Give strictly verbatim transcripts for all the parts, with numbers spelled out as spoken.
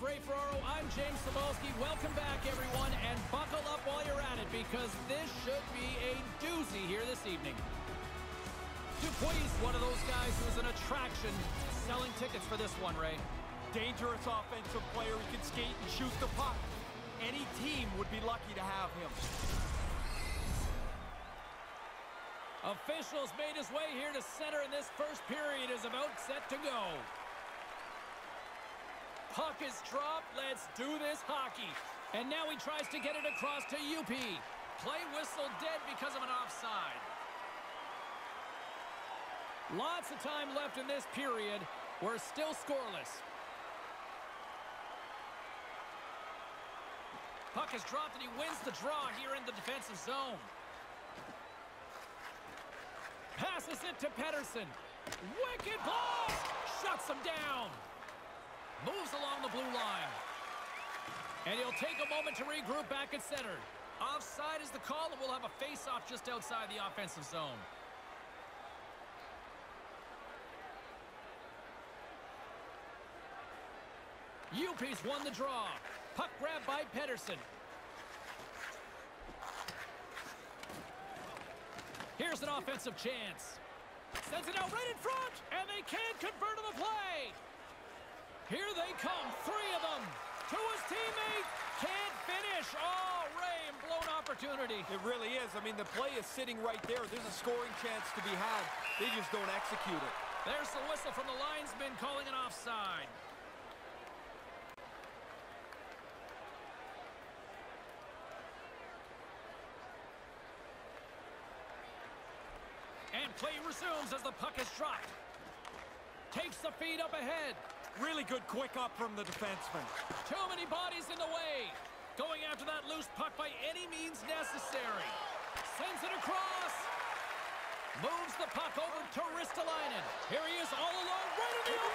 Ray Ferraro. I'm James Cebulski. Welcome back, everyone, and buckle up while you're at it because this should be a doozy here this evening. Dupuis, one of those guys who is an attraction, selling tickets for this one, Ray. Dangerous offensive player. He can skate and shoot the puck. Any team would be lucky to have him. Officials made his way here to center, and this first period is about set to go. Puck is dropped. Let's do this hockey. And now he tries to get it across to U P. Play whistle dead because of an offside. Lots of time left in this period. We're still scoreless. Puck is dropped, and he wins the draw here in the defensive zone. Passes it to Pettersson. Wicked block! Shuts him down. Moves along the blue line. And he'll take a moment to regroup back at center. Offside is the call, and we'll have a face-off just outside the offensive zone. U P's won the draw. Puck grab by Pettersson. Here's an offensive chance. Sends it out right in front, and they can't convert on the play. Here they come, three of them. To his teammate, can't finish. Oh, Ray, blown opportunity. It really is. I mean, the play is sitting right there. There's a scoring chance to be had. They just don't execute it. There's the whistle from the linesman calling an offside. And play resumes as the puck is dropped. Takes the feed up ahead. Really good quick up from the defenseman. Too many bodies in the way. Going after that loose puck by any means necessary. Sends it across. Moves the puck over to Ristolainen. Here he is all alone, right in the open.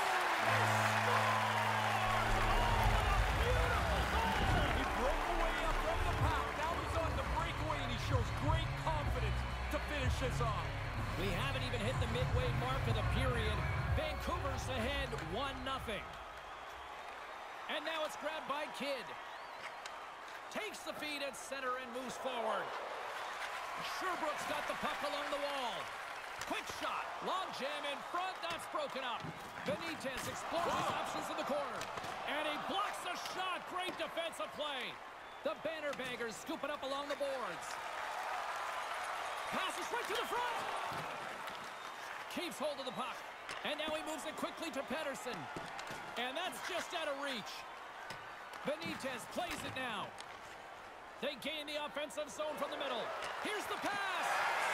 He broke away up from the puck. Now he's on the breakaway, and he shows great confidence to finish this off. We haven't even hit the midway mark of the period. Vancouver's ahead one nothing. And now it's grabbed by Kidd. Takes the feed at center and moves forward. Sherbrooke's got the puck along the wall. Quick shot. Long jam in front. That's broken up. Benitez explores his options in the corner. And he blocks the shot. Great defensive play. The Banner Baggers scoop it up along the boards. Passes right to the front. Keeps hold of the puck. And now he moves it quickly to Pettersson. And that's just out of reach. Benitez plays it now. They gain the offensive zone from the middle. Here's the pass.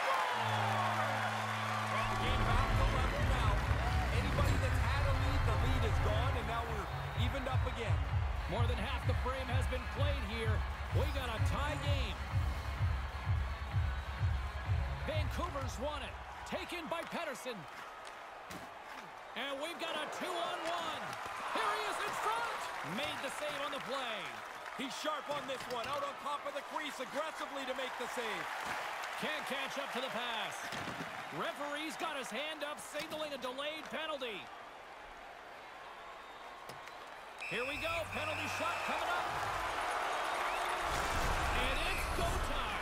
Game back to level now. Anybody that's had a lead, the lead is gone, and now we're evened up again. More than half the frame has been played here. We got a tie game. Vancouver's won it. Taken by Pettersson. And we've got a two-on-one. Here he is in front. Made the save on the play. He's sharp on this one. Out on top of the crease aggressively to make the save. Can't catch up to the pass. Referee's got his hand up, signaling a delayed penalty. Here we go. Penalty shot coming up. And it's go time.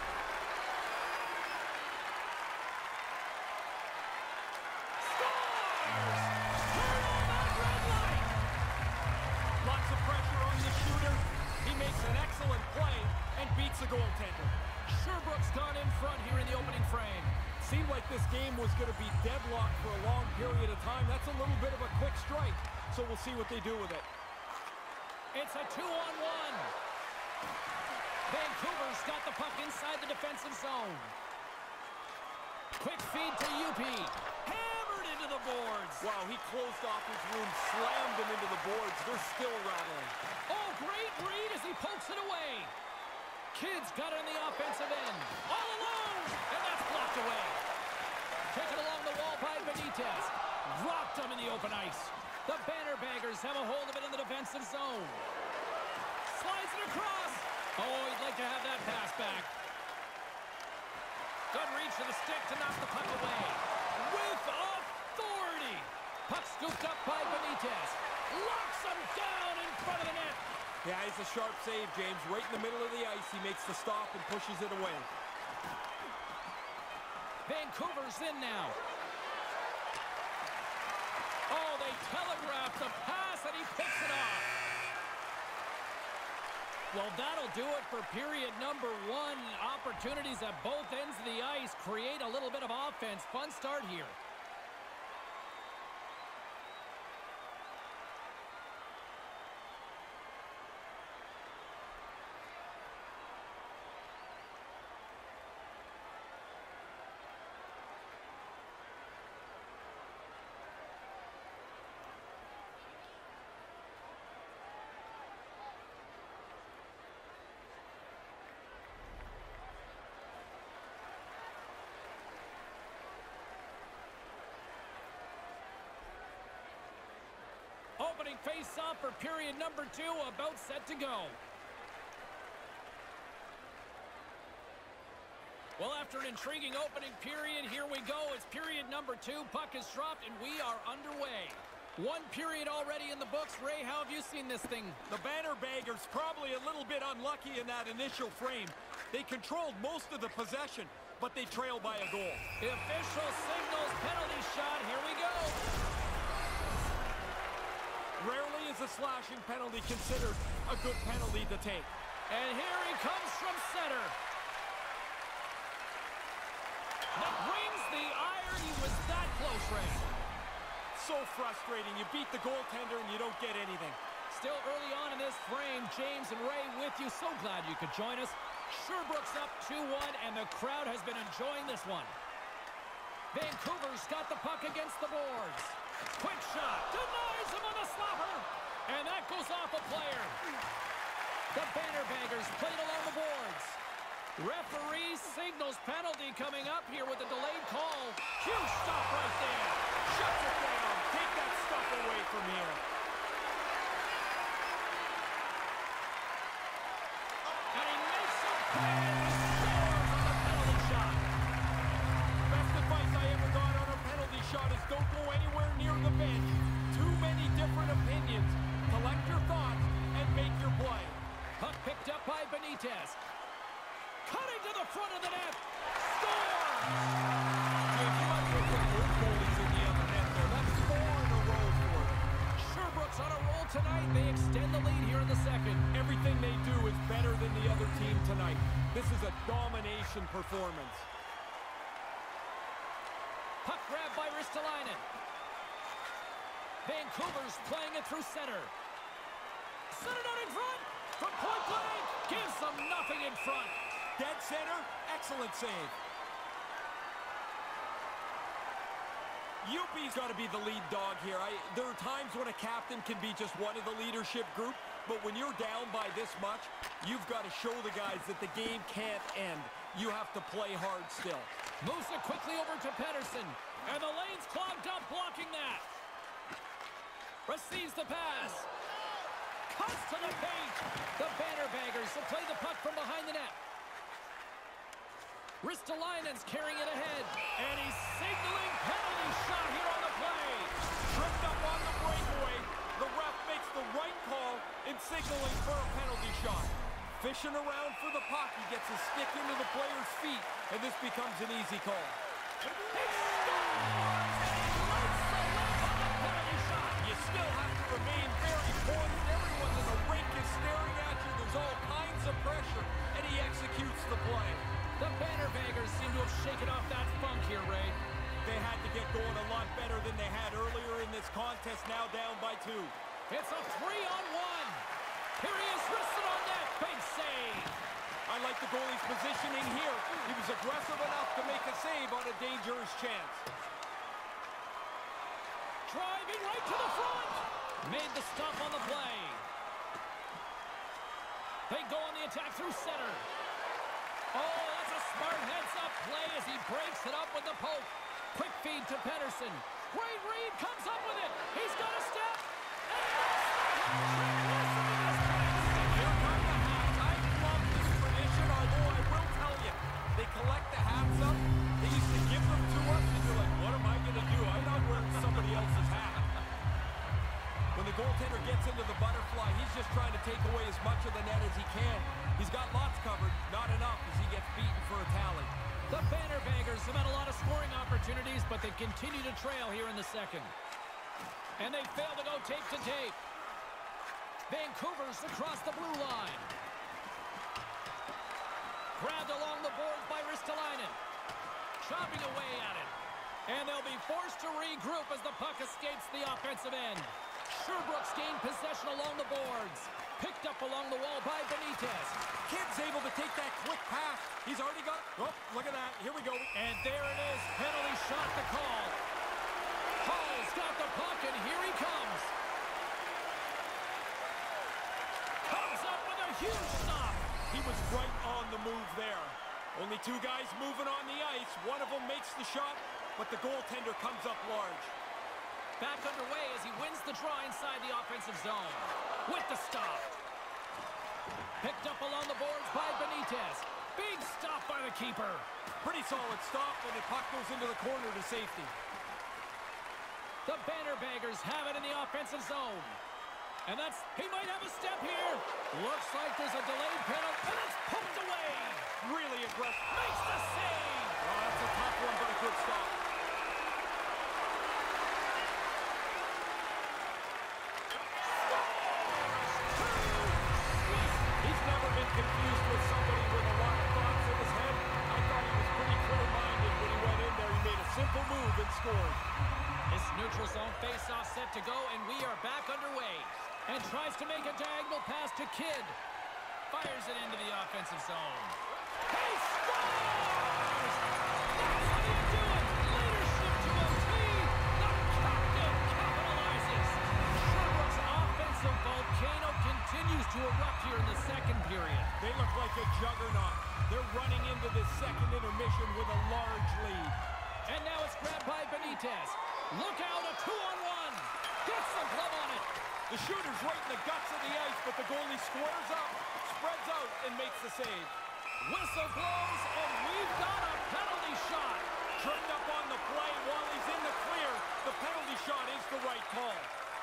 Lots of pressure on the shooter. He makes an excellent play and beats the goaltender. Sherbrooke's gone in front here in the opening frame. Seemed like this game was going to be deadlocked for a long period of time. That's a little bit of a quick strike, so we'll see what they do with it. It's a two-on-one. Vancouver's got the puck inside the defensive zone. Quick feed to U P. Hammered into the boards. Wow, he closed off his room, slammed him into the boards. They're still rattling. Oh, great read as he pokes it away. Kidd's got it on the offensive end. All alone, and that's blocked away. Taken along the wall by Benitez. Rocked him in the open ice. The Banner Baggers have a hold of it in the defensive zone. Slides it across. Oh, he'd like to have that pass back. Good reach to the stick to knock the puck away. With authority. Puck scooped up by Benitez. Locks him down in front of Yeah, he's a sharp save, James. Right in the middle of the ice, he makes the stop and pushes it away. Vancouver's in now. Oh, they telegraph the pass, and he picks it off. Well, that'll do it for period number one. Opportunities at both ends of the ice create a little bit of offense. Fun start here. Opening face-off for period number two, about set to go. Well, after an intriguing opening period, here we go. It's period number two. Puck is dropped, and we are underway. One period already in the books. Ray, how have you seen this thing? The Banner Baggers probably a little bit unlucky in that initial frame. They controlled most of the possession, but they trailed by a goal. The official signals penalty shot. Here we go. Rarely is a slashing penalty considered a good penalty to take. And here he comes from center. That brings the iron. He was that close, Ray. So frustrating. You beat the goaltender and you don't get anything. Still early on in this frame, James and Ray with you. So glad you could join us. Sherbrooke's up two one, and the crowd has been enjoying this one. Vancouver's got the puck against the boards. Quick shot. Denies him on the slapper. And that goes off a player. The Banner Baggers played along the boards. Referee signals penalty coming up here with a delayed call. Huge stop right there. Shuts it down. Take that stuff away from here. And he makes it pay and he scores on the penalty shot. Best advice I ever got on a penalty shot is don't go anywhere near the bench. Too many different opinions. Collect your thoughts and make your play. Puck picked up by Benitez. Cutting to the front of the net. Score! If you might put the good goalies in the other net there, that's four in a row for them. Sherbrooke's on a roll tonight. They extend the lead here in the second. Everything they do is better than the other team tonight. This is a domination performance. Puck grab by Ristolainen. Vancouver's playing it through center. Set it out in front. From point blank. Gives them nothing in front. Dead center. Excellent save. U P's got to be the lead dog here. I, there are times when a captain can be just one of the leadership group, but when you're down by this much, you've got to show the guys that the game can't end. You have to play hard still. Moves it quickly over to Pettersson, and the lane's clogged up, blocking that. Receives the pass. Cuts to the paint. The Banner Baggers will play the puck from behind the net. Ristolainen's carrying it ahead, and he's signaling penalty shot here on the play. Tripped up on the breakaway. The ref makes the right call in signaling for a penalty shot. Fishing around for the puck, he gets his stick into the player's feet, and this becomes an easy call. He scores! Lights the lamp on the penalty shot. You still have to remain very poised. Everyone in the rink is staring at you. There's all kinds of pressure, and he executes the play. The Banner Baggers seem to have shaken off that funk here, Ray. They had to get going a lot better than they had earlier in this contest, now down by two. It's a three-on-one. Here he is, wristed on net. Big save. I like the goalie's positioning here. He was aggressive enough to make a save on a dangerous chance. Driving right to the front. Made the stop on the play. They go on the attack through center. Oh, that's a smart heads-up play as he breaks it up with the poke. Quick feed to Pettersson. Great read, comes up with it. He's got a step. And Here come the hats. I love this tradition, although I will tell you, they collect the hats up. They used to give them to us, and you're like, what am I going to do? I'm not wearing somebody else's hat. When the goaltender gets into the butterfly, he's just trying to take away his as much of the net as he can. He's got lots covered, not enough as he gets beaten for a tally. The Banner Baggers have had a lot of scoring opportunities, but they continue to trail here in the second. And they fail to go tape to tape. Vancouver's across the blue line. Grabbed along the boards by Ristolainen. Chopping away at it. And they'll be forced to regroup as the puck escapes the offensive end. Sherbrooke's gained possession along the boards. Picked up along the wall by Benitez. Kidd's able to take that quick pass. He's already got... Oh, look at that. Here we go. And there it is. Penalty shot to call. Hall's got the puck, and here he comes. Comes up with a huge stop. He was right on the move there. Only two guys moving on the ice. One of them makes the shot, but the goaltender comes up large. Back underway as he wins the draw inside the offensive zone. With the stop. Picked up along the boards by Benitez. Big stop by the keeper. Pretty solid stop when the puck goes into the corner to safety. The Banner Baggers have it in the offensive zone. And that's, he might have a step here. Looks like there's a delayed penalty, and it's poked away. Really aggressive. Makes the save. Oh, that's a tough one, but a good stop. He's never been confused with somebody with a lot of thoughts in his head. I thought he was pretty clear-minded when he went in there. He made a simple move and scored. This neutral zone face-off set to go, and we are back underway. And tries to make a diagonal pass to Kidd. Fires it into the offensive zone. He scores! That's how you do it! Leadership to a T! The captain capitalizes! Sherbrooke's offensive volcano continues to erupt here in the second period. They look like a juggernaut. They're running into this second intermission with a large lead. And now it's grabbed by Benitez. Look out, a two-on-one! Gets the glove on it! The shooter's right in the guts of the ice, but the goalie squares up, spreads out, and makes the save. Whistle blows, and we've got a penalty shot. Turned up on the play while he's in the clear. The penalty shot is the right call.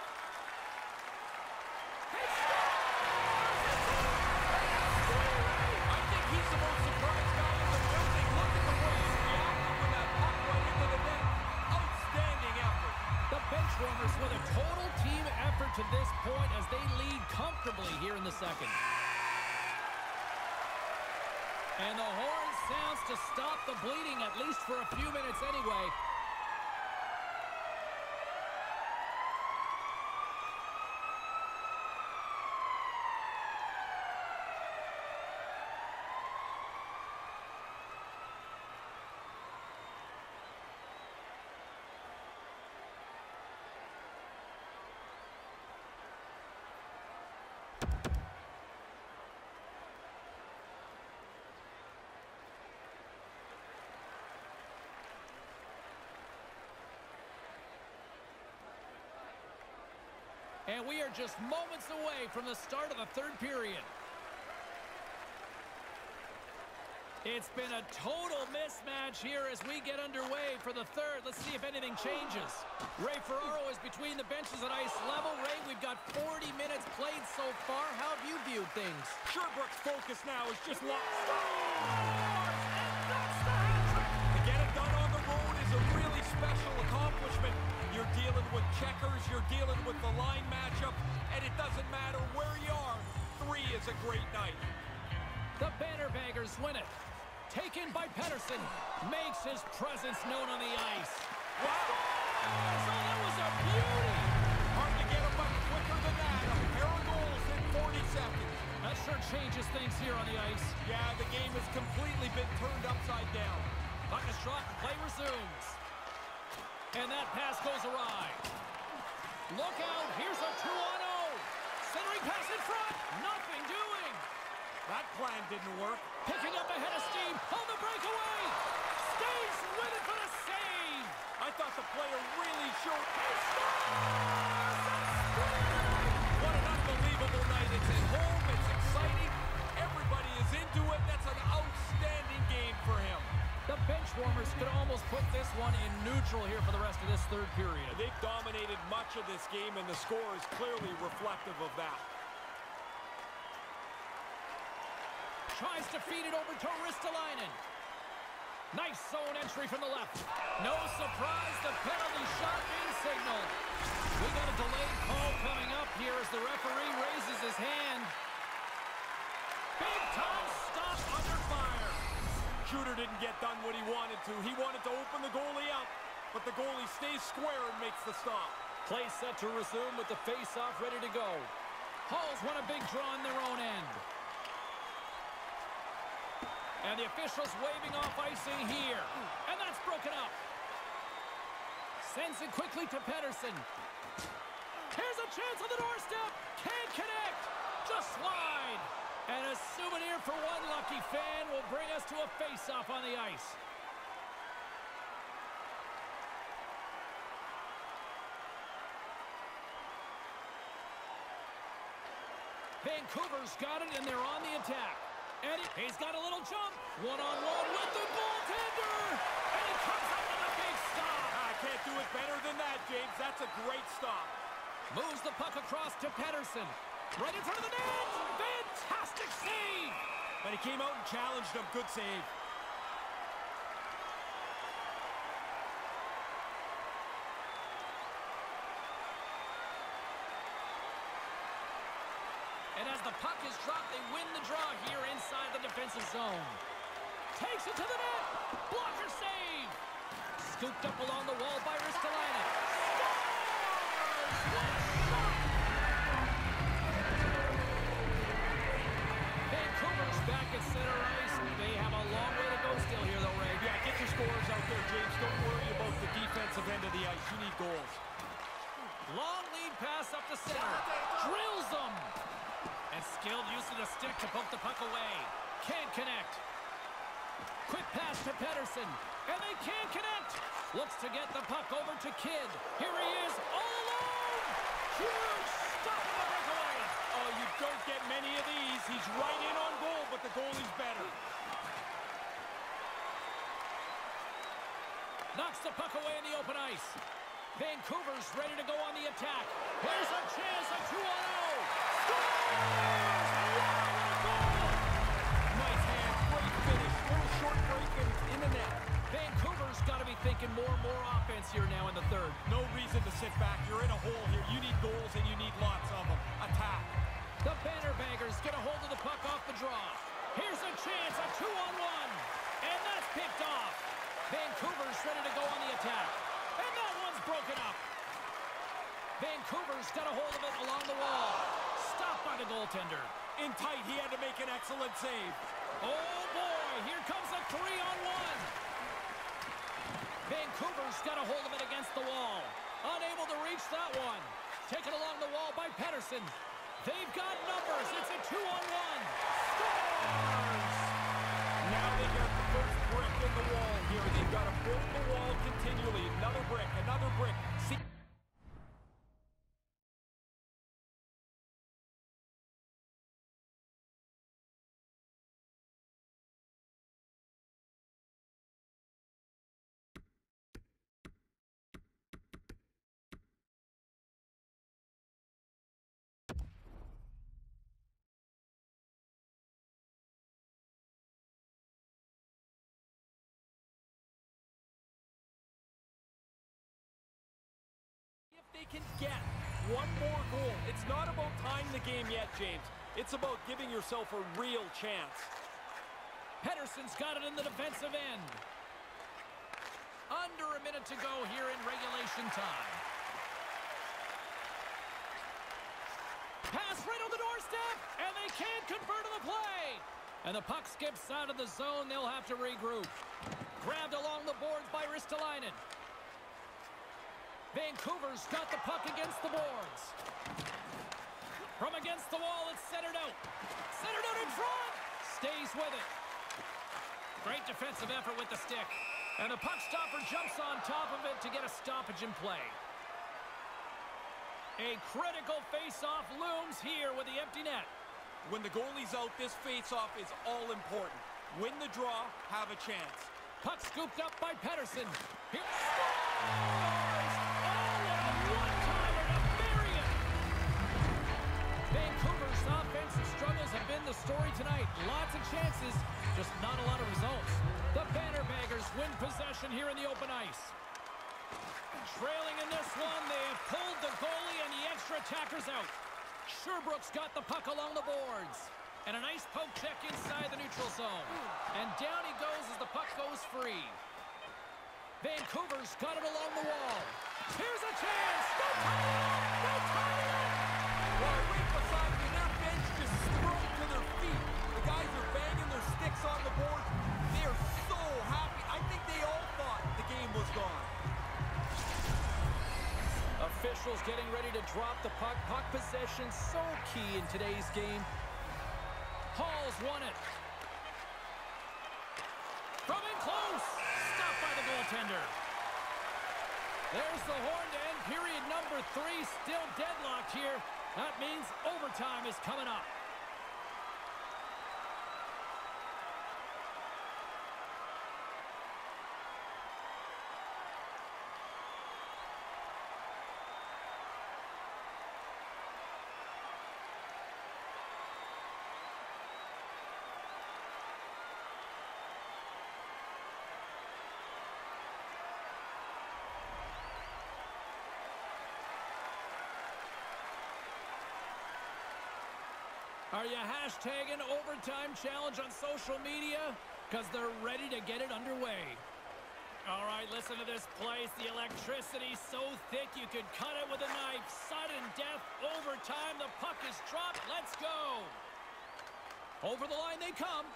I think he's the most surprised guy in the building. Look at the way he reacted when that puck went into the net. Outstanding effort. The benchwarmers with a total team effort to this point as they lead comfortably here in the second. And the horn sounds to stop the bleeding, at least for a few minutes anyway. And we are just moments away from the start of the third period. It's been a total mismatch here as we get underway for the third. Let's see if anything changes. Ray Ferraro is between the benches at ice level. Ray, we've got forty minutes played so far. How have you viewed things? Sherbrooke's focus now is just locked. To get it done on the road is a really special accomplishment. You're dealing with checkers, you're dealing with the line matchup, and it doesn't matter where you are. Three is a great night. The Banner Baggers win it. Taken by Pettersson. Makes his presence known on the ice. Wow! So that was a beauty! Hard to get him much quicker than that. A pair of goals in forty seconds. That sure changes things here on the ice. Yeah, the game has completely been turned upside down. Puck is shot, play resumes. And that pass goes awry. Look out, here's a two on oh. Centering pass in front, nothing doing. That plan didn't work. Picking up ahead of steam on the breakaway. Stays with it for the save. I thought the player really showed. What an unbelievable night. It's at home, it's exciting. Everybody is into it. That's an outstanding game for him. The benchwarmers could almost put this one in neutral here for the rest of this third period. They've dominated much of this game, and the score is clearly reflective of that. Tries to feed it over to Ristolainen. Nice zone entry from the left. No surprise, the penalty shot being signaled. We got a delayed call coming up here as the referee raises his hand. Big time stop under fire. Shooter didn't get done what he wanted to. He wanted to open the goalie up, but the goalie stays square and makes the stop. Play set to resume with the face-off ready to go. Hulls want a big draw on their own end. And the officials waving off icing here. And that's broken up. Sends it quickly to Pettersson. Here's a chance on the doorstep. Can't connect. Just slide. And a souvenir for one lucky fan will bring us to a face-off on the ice. Vancouver's got it, and they're on the attack. And it, he's got a little jump. One-on-one with the goaltender. And he comes up with a big stop. I can't do it better than that, James. That's a great stop. Moves the puck across to Pettersson. Right in front of the net. Fantastic save. But he came out and challenged him. Good save. And as the puck is dropped, they win the draw here inside the defensive zone. Takes it to the net. Blocker save. Scooped up along the wall by Ristolainen. Scores! Vancouver's back at center ice. They have a long way to go still here, though, Ray. Yeah, get your scores out there, James. Don't worry about the defensive end of the ice. You need goals. Long lead pass up the center. Drills them. And skilled use of the stick to poke the puck away. Can't connect. Quick pass to Pettersson. And they can't connect. Looks to get the puck over to Kidd. Here he is, all alone. Huge stop on the breakaway. Oh, you don't get many of these. He's right in on goal, but the goalie's better. Knocks the puck away in the open ice. Vancouver's ready to go on the attack. Here's a chance, a two on oh. Scores! Nice hand, great finish, little short break, and it's in the net. Vancouver's got to be thinking more and more offense here now in the third. No reason to sit back. You're in a hole here. You need goals, and you need lots of them. Attack. The Bannerbaggers get a hold of the puck off the draw. Here's a chance, a two on one. And that's picked off. Vancouver's ready to go on the attack. And that one's broken up. Vancouver's got a hold of it along the wall. Stopped by the goaltender. In tight, he had to make an excellent save. Oh, boy, here comes a three on one. Vancouver's got a hold of it against the wall. Unable to reach that one. Taken along the wall by Pettersson. They've got numbers. It's a two on one. Scores! Now they got the first brick in the wall here. They've got to build the wall continually. Another brick, another brick. See they can get one more goal. It's not about tying the game yet, James. It's about giving yourself a real chance. Pettersson's got it in the defensive end. Under a minute to go here in regulation time. Pass right on the doorstep, and they can't convert on the play. And the puck skips out of the zone. They'll have to regroup. Grabbed along the boards by Ristolainen. Vancouver's got the puck against the boards. From against the wall, it's centered out. Centered out in front. Stays with it. Great defensive effort with the stick. And the puck stopper jumps on top of it to get a stoppage in play. A critical face-off looms here with the empty net. When the goalie's out, this face-off is all important. Win the draw, have a chance. Puck scooped up by Pettersson. He scores! Vancouver's offensive struggles have been the story tonight. Lots of chances. possession here in the open ice. Trailing in this one, they have pulled the goalie and the extra attackers out. Sherbrooke's got the puck along the boards. And a nice poke check inside the neutral zone. And down he goes as the puck goes free. Vancouver's got it along the wall. Here's a chance! Go tie it up! Go tie it up! Well, right beside me, their bench just thrown to their feet. The guys are banging their sticks on the board. They are so happy. I think they all thought the game was gone. Officials getting ready to drop the puck. Puck possession so key in today's game. Hall's won it. From in close. Stopped by the goaltender. There's the horn to end period number three. Still deadlocked here. That means overtime is coming up. Are you hashtagging overtime challenge on social media? Because they're ready to get it underway. All right, listen to this place. The electricity so thick you could cut it with a knife. Sudden death, overtime. The puck is dropped. Let's go. Over the line they come.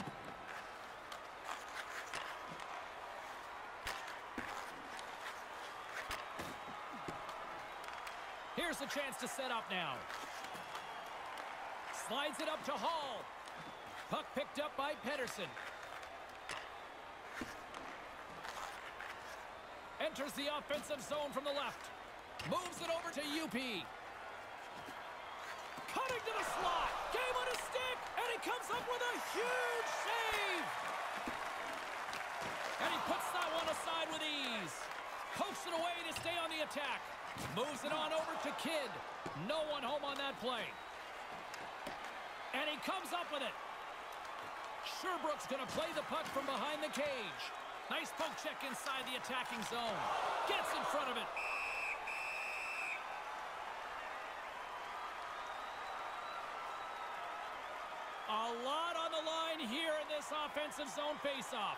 Here's the chance to set up now. Slides it up to Hall. Puck picked up by Pedersen. Enters the offensive zone from the left. Moves it over to U P. Cutting to the slot. Game on his stick. And he comes up with a huge save. And he puts that one aside with ease. Pokes it away to stay on the attack. Moves it on over to Kidd. No one home on that play. And he comes up with it. Sherbrooke's going to play the puck from behind the cage. Nice poke check inside the attacking zone. Gets in front of it. A lot on the line here in this offensive zone faceoff.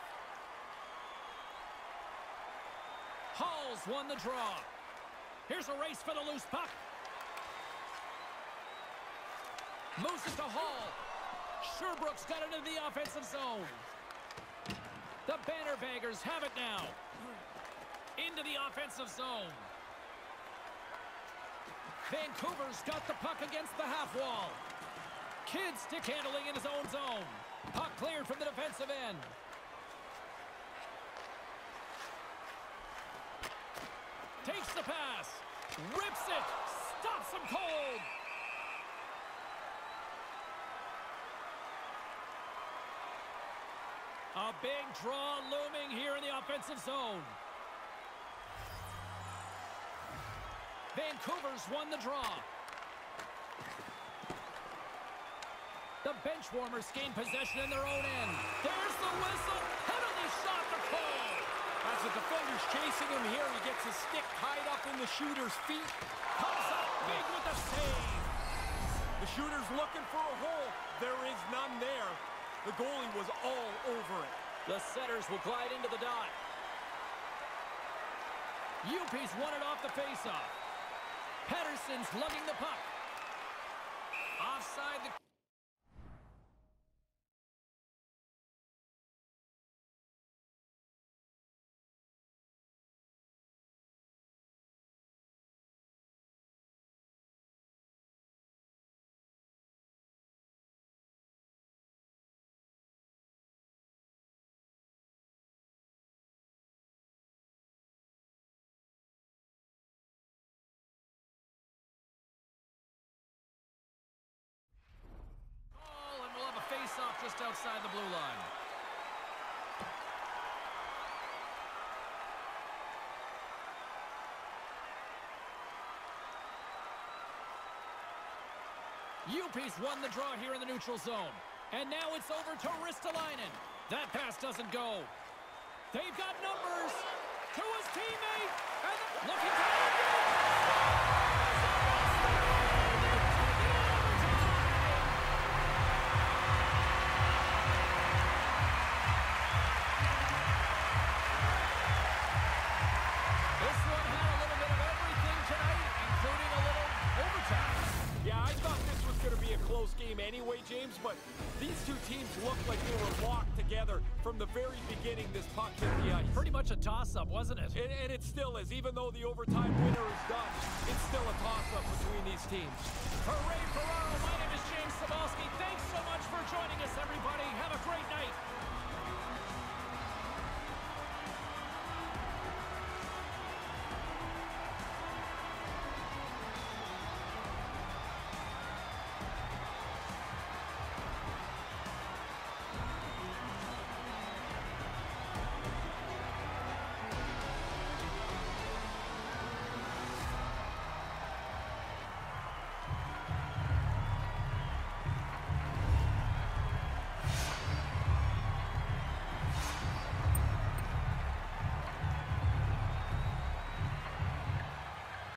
Hall's won the draw. Here's a race for the loose puck. Moves it to Hall. Sherbrooke's got it into the offensive zone. The Bannerbaggers have it now. Into the offensive zone. Vancouver's got the puck against the half wall. Kidd stick handling in his own zone. Puck cleared from the defensive end. Takes the pass. Rips it. Stops him cold. A big draw looming here in the offensive zone. Vancouver's won the draw. The bench warmers gain possession in their own end. There's the whistle. Penalty shot to Cole. As the defender's chasing him here, he gets his stick tied up in the shooter's feet. Comes up big with the save. The shooter's looking for a hole. There is none there. The goalie was all over it. The setters will glide into the dot. U P's won it off the faceoff. Pedersen's lugging the puck. Offside the... Face-off just outside the blue line. U P's won the draw here in the neutral zone. And now it's over to Ristolainen. That pass doesn't go. They've got numbers to his teammate. And the, looking to anyway, James, but these two teams look like they were locked together from the very beginning. This puck hit the ice. Pretty much a toss-up, wasn't it? And, and it still is. Even though the overtime winner is done, it's still a toss-up between these teams. For Ray Ferraro, my name is